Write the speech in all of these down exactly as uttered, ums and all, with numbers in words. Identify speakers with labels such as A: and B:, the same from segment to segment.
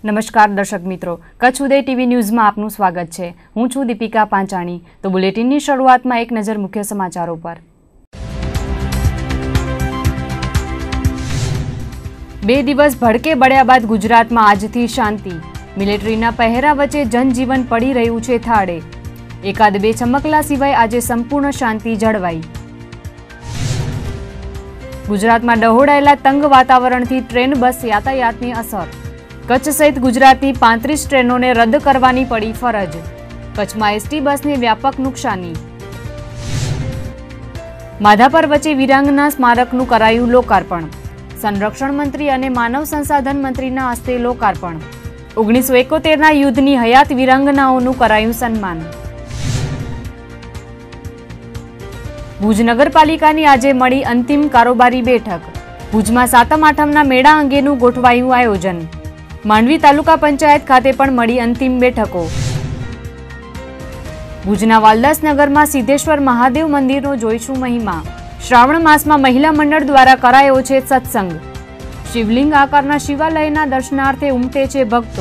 A: નમસ્કાર દર્શક મિત્રો, કચ્છ ઉદય ટીવી ન્યૂઝમાં આપનું સ્વાગત છે। હું છું દીપિકા પાંચાણી। તો બુલેટિનની શરૂઆતમાં એક નજર મુખ્ય સમાચારો પર। બે દિવસ ભડકે બળ્યા બાદ ગુજરાતમાં આજથી શાંતિ। મિલિટરીના પહેરા વચ્ચે જનજીવન પડી રહ્યું છે થાળે। એકાદ બે ચમકલા સિવાય આજે સંપૂર્ણ શાંતિ જળવાઈ। ગુજરાતમાં ડહોળાયેલા તંગ વાતાવરણથી ટ્રેન બસ યાતાયાતની અસર। કચ્છ સહિત ગુજરાતની પાંત્રીસ ટ્રેનોને રદ કરવાની પડી ફરજ। કચ્છમાં એસટી બસને વ્યાપક નુકસાની। માધાપર વચ્ચે વીરાંગના સ્મારકનું કરાયું લોકાર્પણ। સંરક્ષણ મંત્રી અને માનવ સંસાધન મંત્રીના હસ્તે લોકાર્પણ। ઓગણીસો એકોતેરના યુદ્ધની હયાત વીરાંગનાઓનું કરાયું સન્માન। ભુજ નગરપાલિકાની આજે મળી અંતિમ કારોબારી બેઠક। ભુજમાં સાતમ આઠમના મેળા અંગેનું ગોઠવાયું આયોજન। માંડવી તાલુકા પંચાયત ખાતે પણ મળી અંતિમ બેઠકો। ભુજના વાલદાસનગરમાં સિદ્ધેશ્વર મહાદેવ મંદિરનો જોઈશું મહિમા। શ્રાવણ માસમાં મહિલા મંડળ દ્વારા કરાયો છે સત્સંગ। શિવલિંગ આકારના શિવાલયના દર્શનાર્થે ઉમટે છે ભક્તો।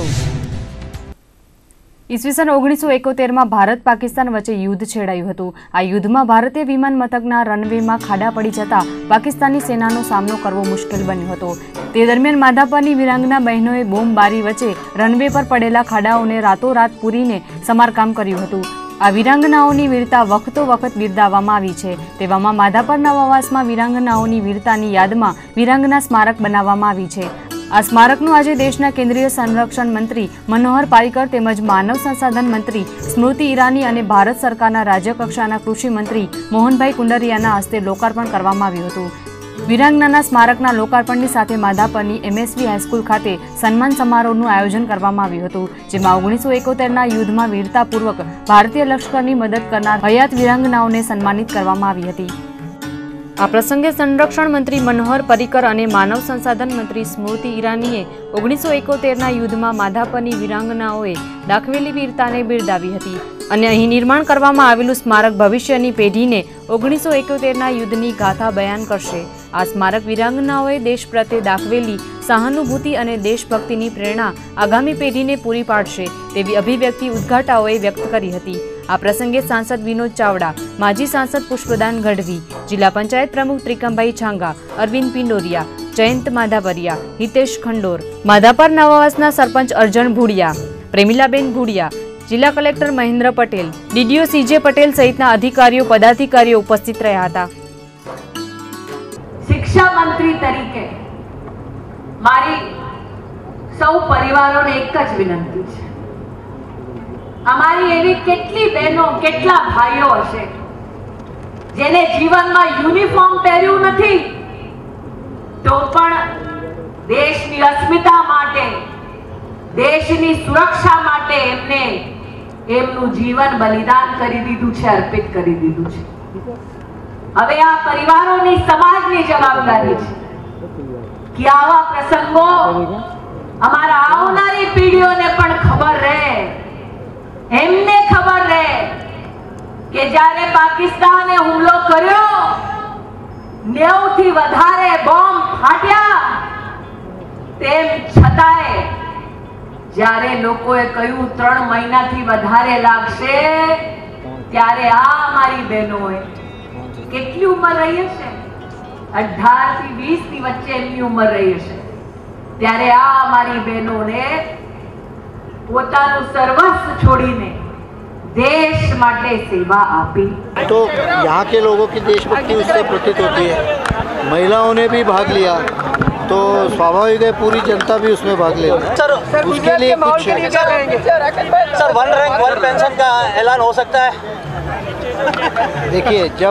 A: ઈસવીસન ઓગણીસો એકોતેરમાં ભારત પાકિસ્તાન વચ્ચે યુદ્ધ છેડાયું હતું। આ યુદ્ધમાં ભારતીય વિમાન મથકના રનવેમાં ખાડા પડી જતા પાકિસ્તાની સેનાનો સામનો કરવો મુશ્કેલ બન્યો હતો। તે દરમિયાન માધાપરની વીરાંગના બહેનોએ બોમ્બબારી વચ્ચે રનવે પર પડેલા ખાડાઓને રાતોરાત પૂરીને સમારકામ કર્યું હતું। આ વીરાંગનાઓની વીરતા વખતો વખત બિરદાવવામાં આવી છે। તેવામાં માધાપર નવાવાસમાં વીરાંગનાઓની વીરતાની યાદમાં વીરાંગના સ્મારક બનાવવામાં આવી છે। આ સ્મારકનું આજે દેશના કેન્દ્રીય સંરક્ષણ મંત્રી મનોહર પારીકર તેમજ માનવ સંસાધન મંત્રી સ્મૃતિ ઈરાની અને ભારત સરકારના રાજ્યકક્ષાના કૃષિ મંત્રી મોહનભાઈ કુંડરિયાના હસ્તે લોકાર્પણ કરવામાં આવ્યું હતું। વીરાંગનાના સ્મારકના લોકાર્પણની સાથે માધાપરની એમએસવી હાઈસ્કૂલ ખાતે સન્માન સમારોહનું આયોજન કરવામાં આવ્યું હતું, જેમાં ઓગણીસો એકોતેરના યુદ્ધમાં વીરતાપૂર્વક ભારતીય લશ્કરની મદદ કરનાર હયાત વીરાંગનાઓને સન્માનિત કરવામાં આવી હતી। આ પ્રસંગે સંરક્ષણ મંત્રી મનોહર પરીકર અને માનવ સંસાધન મંત્રી સ્મૃતિ ઈરાનીએ ઓગણીસો એકોતેરના યુદ્ધમાં માધાપરની વીરાંગનાઓએ દાખવેલી વીરતાને બિરદાવી હતી અને અહીં નિર્માણ કરવામાં આવેલું સ્મારક ભવિષ્યની પેઢીને ઓગણીસો એકોતેરના યુદ્ધની ગાથા બયાન કરશે। આ સ્મારક વીરાંગનાઓએ દેશ પ્રત્યે દાખવેલી સહાનુભૂતિ અને દેશભક્તિની પ્રેરણા આગામી પેઢીને પૂરી પાડશે તેવી અભિવ્યક્તિ ઉદ્ઘાટકોએ વ્યક્ત કરી હતી। આ પ્રસંગે સાંસદ વિનોદ ચાવડા, માજી સાંસદ પુષ્પદાન ગઢવી, જિલ્લા પંચાયત પ્રમુખ ત્રિકમભાઈ છાંગા, અરવિંદ પિંડોરિયા, જયંત માધાપરિયા, હિતેશ ખંડોર, માધાપર નવાવાસના સરપંચ અર્જણ ભુડિયા, પ્રેમિલાબેન ભુડિયા, જિલ્લા collector Mahendra Patel, DDO CJ Patel સહિતના અધિકારીઓ પદાધિકારીઓ ઉપસ્થિત રહ્યા હતા।
B: શિક્ષા મંત્રી તરીકે મારી સૌ પરિવારોને એક જ વિનંતી છે, અમારી એવી કેટલી બહેનો કેટલા ભાઈઓ હશે જેને જીવનમાં યુનિફોર્મ પહેર્યું નથી તો પણ દેશની અસ્મિતા માટે, દેશની સુરક્ષા માટે એમને એમનું જીવન બલિદાન કરી દીધું છે, અર્પિત કરી દીધું છે। હવે આ પરિવારોની સમાજની જવાબદારી છે કે આવા પ્રસંગો અમારા આવનારી પેઢીઓને પણ ખબર રહે, એમને ખબર રહે કે જ્યારે પાકિસ્તાને હુમલો કર્યો નેવું થી વધારે બોમ્બ ફાટ્યા, તેમ છતાંય જ્યારે લોકોએ કહ્યું ત્રણ મહિનાથી વધારે લાગશે, ત્યારે આ અમારી બહેનોએ કેટલી ઉંમર રહી હશે, અઢાર થી વીસ ની વચ્ચે એમની ઉંમર રહી હશે, ત્યારે આ અમારી બહેનોને પોતાનું સર્વસ્વ छोड़ीने देश माटे सेवा आपी।
C: तो यहाँ के लोगों की देशभक्ति उससे प्रतीत होती है। महिलाओं ने भी भाग लिया तो स्वाभाविक है पूरी जनता भी उसमें भाग ले।
D: सर
C: उसके लिए कुछ
D: sir one rank one pension का ऐलान हो सकता है?
C: देखिए, जब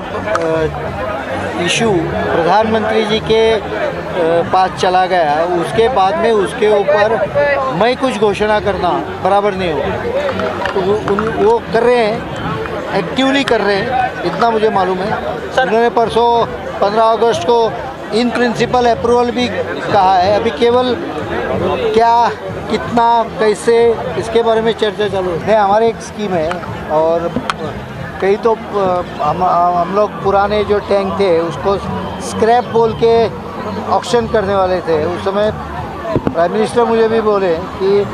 C: इशू प्रधानमंत्री जी के पास चला गया उसके बाद में उसके ऊपर मैं कुछ घोषणा करना बराबर नहीं हो, तो वो, उन, वो कर रहे हैं, एक्टिवली कर रहे हैं, इतना मुझे मालूम है। उन्होंने परसों पंद्रह अगस्त को इन प्रिंसिपल अप्रूवल भी कहा है। अभी केवल क्या, कितना, कैसे, इसके बारे में चर्चा चालू है। हमारी एक स्कीम है और कई तो हम हम लोग पुराने जो टैंक थे उसको स्क्रैप बोल के ऑक्शन करने वाले थे। उस समय प्राइम मिनिस्टर मुझे भी बोले कि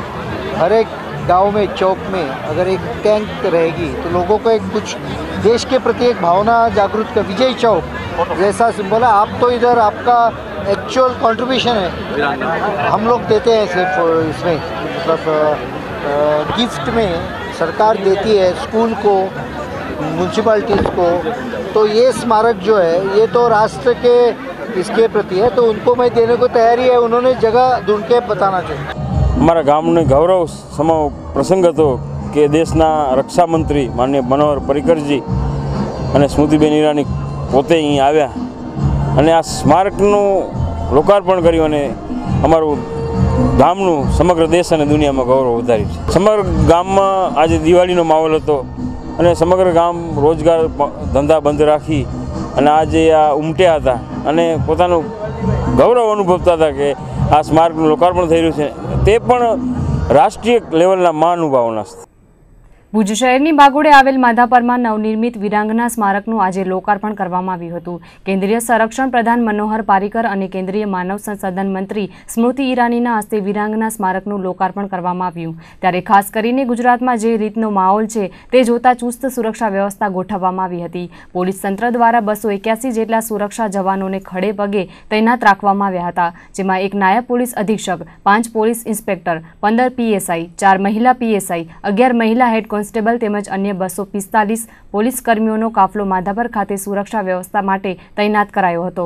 C: हर एक गांव में, चौक में अगर एक टैंक रहेगी तो लोगों को एक कुछ देश के प्रति एक भावना जागृत कर, विजय चौक जैसा सिंबल है। आप तो इधर आपका एक्चुअल कंट्रीब्यूशन है, हम लोग देते हैं सिर्फ इसमें, मतलब गिफ्ट में सरकार देती है स्कूल को, म्यूनसिपालिटीज़ को। तो ये स्मारक जो है ये तो राष्ट्र के इसके प्रति है, तो उनको मैं देने को तैयारी है। उन्होंने जगह ढूंढ के बताना चाहिए।
E: અમારા ગામનો ગૌરવ સમો પ્રસંગ હતો કે દેશના રક્ષા મંત્રી માનનીય મનોહર પર્રિકરજી અને સ્મૃતિબેન ઈરાની પોતે અહીં આવ્યા અને આ સ્મારકનું લોકાર્પણ કર્યું અને અમારું ગામનું સમગ્ર દેશ અને દુનિયામાં ગૌરવ વધાર્યું છે। સમગ્ર ગામમાં આજે દિવાળીનો માહોલ હતો અને સમગ્ર ગામ રોજગાર ધંધા બંધ રાખી અને આજે આ ઉમટ્યા હતા અને પોતાનું ગૌરવ અનુભવતા હતા કે આ સ્મારકનું લોકાર્પણ થઈ રહ્યું છે, તે પણ રાષ્ટ્રીય લેવલના મહાનુભાવોના।
A: ભુજ શહેરની બાગોડે આવેલ માધાપરમાં નવનિર્મિત વીરાંગના સ્મારકનું આજે લોકાર્પણ કરવામાં આવ્યું હતું। કેન્દ્રીય સંરક્ષણ પ્રધાન મનોહર પારીકર અને કેન્દ્રીય માનવ સંસાધન મંત્રી સ્મૃતિ ઈરાનીના હસ્તે વીરાંગના સ્મારકનું લોકાર્પણ કરવામાં આવ્યું। ત્યારે ખાસ કરીને ગુજરાતમાં જે રીતનો માહોલ છે તે જોતા ચુસ્ત સુરક્ષા વ્યવસ્થા ગોઠવવામાં આવી હતી। પોલીસ તંત્ર દ્વારા બસો એક્યાસી જેટલા સુરક્ષા જવાનોને ખડે પગે તૈનાત રાખવામાં આવ્યા હતા, જેમાં એક નાયબ પોલીસ અધિક્ષક, પાંચ પોલીસ ઇન્સ્પેક્ટર, પંદર પીએસઆઈ, ચાર મહિલા પીએસઆઈ, અગિયાર મહિલા હેડ કોન્સ્ટેબલ તેમજ અન્ય બસો પિસ્તાલીસ પોલીસ કર્મીઓનો કાફલો માધાપર ખાતે સુરક્ષા વ્યવસ્થા માટે તૈનાત કરાયો હતો।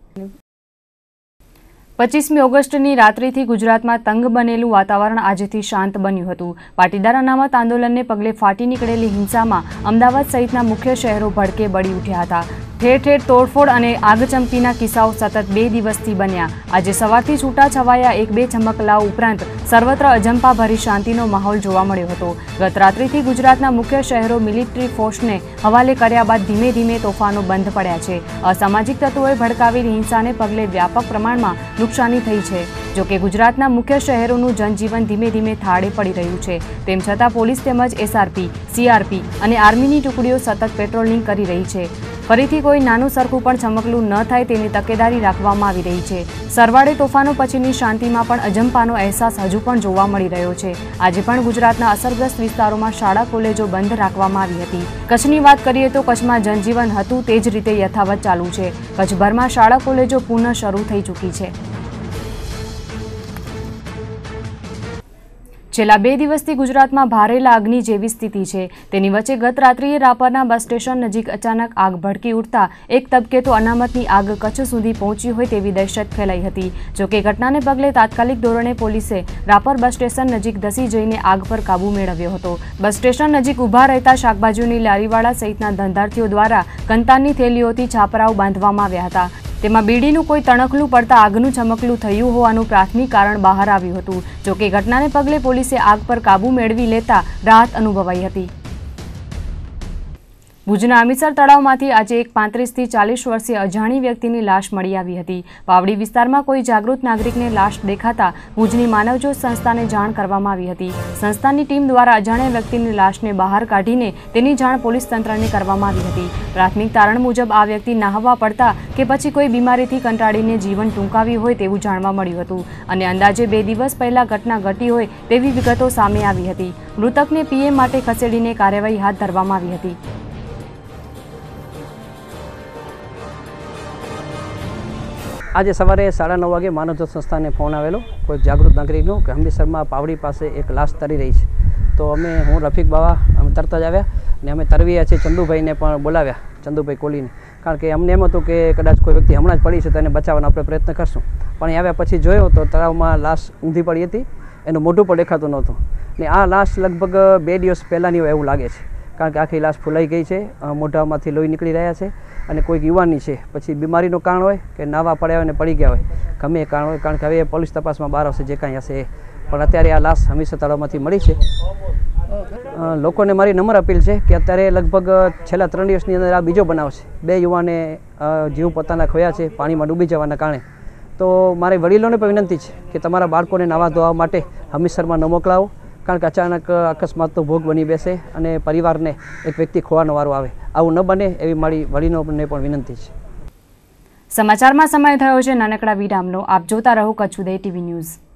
A: પચીસમી ઓગસ્ટની રાત્રિથી ગુજરાતમાં તંગ બનેલું વાતાવરણ આજથી શાંત બન્યું હતું। પાટીદાર અનામત આંદોલનને પગલે ફાટી નીકળેલી હિંસામાં અમદાવાદ સહિતના મુખ્ય શહેરો ભડકે બળી ઉઠ્યા હતા। ઠેર ઠેર તોડફોડ અને આગચંપીના કિસ્સાઓ સતત બે દિવસથી બન્યા। આજે સવારથી છૂટા છવાયા એક બે ચમકલાઓ ઉપરાંત સર્વત્ર અજંપાભરી શાંતિનો માહોલ જોવા મળ્યો હતો। ગત રાત્રિથી ગુજરાતના મુખ્ય શહેરો મિલિટરી ફોર્સને હવાલે કર્યા બાદ ધીમે ધીમે તોફાનો બંધ પડ્યા છે। અસામાજિક તત્વોએ ભડકાવેલી હિંસાને પગલે વ્યાપક પ્રમાણમાં નુકસાની થઈ છે। જોકે ગુજરાતના મુખ્ય શહેરોનું જનજીવન ધીમે ધીમે થાળે પડી રહ્યું છે, તેમ છતાં પોલીસ તેમજ એસઆરપી, સીઆરપી અને આર્મીની ટુકડીઓ સતત પેટ્રોલિંગ કરી રહી છે। ફરીથી કોઈ નાનું સરખું પણ ચમકલું ન થાય તેની તકેદારી રાખવામાં આવી રહી છે। સરવાળે તોફાનો પછીની શાંતિમાં પણ અજંપાનો અહેસાસ હજુ પણ જોવા મળી રહ્યો છે। આજે પણ ગુજરાતના અસરગ્રસ્ત વિસ્તારોમાં શાળા કોલેજો બંધ રાખવામાં આવી હતી। કચ્છની વાત કરીએ તો કચ્છમાં જનજીવન હતું તે જ રીતે યથાવત ચાલુ છે। કચ્છભરમાં શાળા કોલેજો પુનઃ શરૂ થઈ ચૂકી છે। છેલ્લા બે દિવસથી ગુજરાતમાં ભારેલા અગ્નિ જેવી સ્થિતિ છે। તેની વચ્ચે ગત રાત્રિએ રાપરના બસ સ્ટેશન નજીક અચાનક આગ ભડકી ઉઠતા એક તબકે તો અનામતની આગ કચ્છ સુધી પહોંચી હોય તેવી દહેશત ફેલાઈ હતી। જોકે ઘટનાને પગલે તાત્કાલિક ધોરણે પોલીસે રાપર બસ સ્ટેશન નજીક ધસી જઈને આગ પર કાબૂ મેળવ્યો હતો। બસ સ્ટેશન નજીક ઊભા રહેતા શાકભાજીની લારીવાળા સહિતના ધંધાર્થીઓ દ્વારા કંતાનની થેલીઓથી છાપરાઓ બાંધવામાં આવ્યા હતા। તેમાં બીડીનું કોઈ તણખલું પડતા આગનું ચમકલું થયું હોવાનું પ્રાથમિક કારણ બહાર આવ્યું હતું। જોકે ઘટનાને પગલે પોલીસે આગ પર કાબૂ મેળવી લેતા રાહત અનુભવાઈ હતી। ભુજના અમીસર તળાવમાંથી આજે એક પાંત્રીસથી ચાલીસ વર્ષીય અજાણી વ્યક્તિની લાશ મળી આવી હતી। વાવડી વિસ્તારમાં કોઈ જાગૃત નાગરિકને લાશ દેખાતા ભુજની માનવજ્યોત સંસ્થાને જાણ કરવામાં આવી હતી। સંસ્થાની ટીમ દ્વારા અજાણ્યા વ્યક્તિની લાશને બહાર કાઢીને તેની જાણ પોલીસ તંત્રને કરવામાં આવી હતી। પ્રાથમિક તારણ મુજબ આ વ્યક્તિ નાહવા પડતા કે પછી કોઈ બીમારીથી કંટાળીને જીવન ટૂંકાવ્યું હોય તેવું જાણવા મળ્યું હતું અને અંદાજે બે દિવસ પહેલા ઘટના ઘટી હોય તેવી વિગતો સામે આવી હતી। મૃતકને પીએમ માટે ખસેડીને કાર્યવાહી હાથ ધરવામાં આવી હતી।
F: આજે સવારે સાડા નવ વાગે માનવજ્યોત સંસ્થાને ફોન આવેલો કોઈ જાગૃત નાગરિકનો કે હમીસરમાં પાવડી પાસે એક લાશ તરી રહી છે। તો અમે હું રફીક બાવા અમે તરત જ આવ્યા ને અમે તરવીયા છે ચંદુભાઈને પણ બોલાવ્યા, ચંદુભાઈ કોલીને, કારણ કે અમને એમ હતું કે કદાચ કોઈ વ્યક્તિ હમણાં જ પડી છે તો એને બચાવવાનો આપણે પ્રયત્ન કરશું। પણ એ આવ્યા પછી જોયો તો તળાવમાં લાશ ઊંધી પડી હતી, એનું મોઢું પણ દેખાતું નહોતું ને આ લાશ લગભગ બે દિવસ પહેલાંની હોય એવું લાગે છે, કારણ કે આખી લાશ ફૂલાઈ ગઈ છે, મોઢામાંથી લોહી નીકળી રહ્યા છે અને કોઈક યુવાની છે, પછી બીમારીનું કારણ હોય કે નાવા પડ્યા હોય ને પડી ગયા હોય, ગમે એ કારણ હોય, કારણ કે હવે પોલીસ તપાસમાં બહાર આવશે જે કાંઈ હશે એ। પણ અત્યારે આ લાશ હમીસર તળાવમાંથી મળી છે। લોકોને મારી નમ્ર અપીલ છે કે અત્યારે લગભગ છેલ્લા ત્રણ દિવસની અંદર આ બીજો બનાવ છે, બે યુવાને જીવ પોતાના ખોયા છે પાણીમાં ડૂબી જવાના કારણે। તો મારી વડીલોને પણ વિનંતી છે કે તમારા બાળકોને નાવા ધોવા માટે હમીસરમાં ન મોકલાવો, કારણ કે અચાનક અકસ્માતનો ભોગ બની બેસે અને પરિવારને એક વ્યક્તિ ખોવાનો વારો આવે, આવું ન બને એવી મારી વડીલોને પણ વિનંતી છે।
A: સમાચારમાં સમય થયો છે નાનકડા વિરામનો। આપ જોતા રહો કચ્છ ઉદય ટીવી ન્યૂઝ।